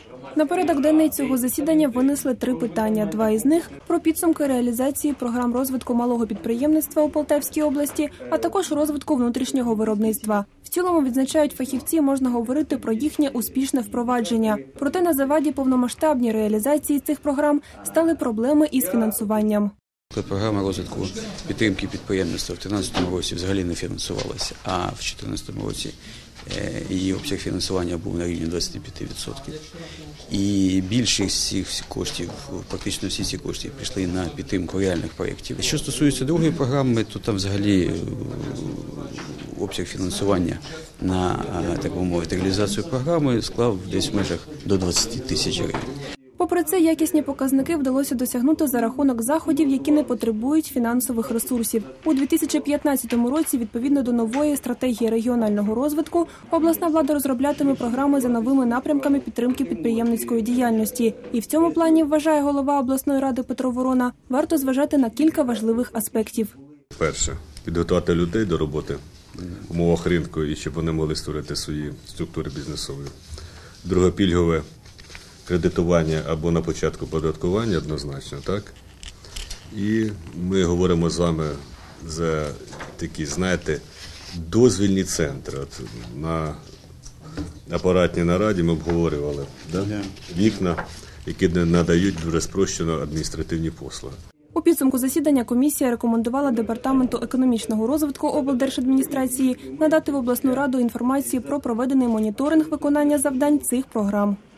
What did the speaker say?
На порядок денний цього засідання винесли 3 питання. 2 із них – про підсумки реалізації програм розвитку малого підприємництва у Полтавській області, а також розвитку внутрішнього виробництва. В цілому, відзначають фахівці, можна говорити про їхнє успішне впровадження. Проте на заваді повномасштабній реалізації цих програм стали проблеми із фінансуванням. Програма розвитку підтримки підприємництва в 2013 році взагалі не фінансувалася, а в 2014 році її обсяг фінансування був на рівні 25%. І більшість цих коштів, практично всі ці кошти пішли на підтримку реальних проєктів. Що стосується другої програми, то там взагалі обсяг фінансування на, так би мовити, реалізацію програми склав десь в межах до 20 тисяч гривень. Попри це, якісні показники вдалося досягнути за рахунок заходів, які не потребують фінансових ресурсів. У 2015 році, відповідно до нової стратегії регіонального розвитку, обласна влада розроблятиме програми за новими напрямками підтримки підприємницької діяльності. І в цьому плані, вважає голова обласної ради Петро Ворона, варто зважати на кілька важливих аспектів. Перше – підготувати людей до роботи в умовах ринку і щоб вони могли створити свої структури бізнесові. Друге – пільгове кредитування або на початку податкування однозначно, так? І ми говоримо з вами за такі, знаєте, дозвільні центри. От на апаратній нараді ми обговорювали вікна, які надають дуже спрощено адміністративні послуги. У підсумку засідання комісія рекомендувала Департаменту економічного розвитку облдержадміністрації надати в обласну раду інформацію про проведений моніторинг виконання завдань цих програм.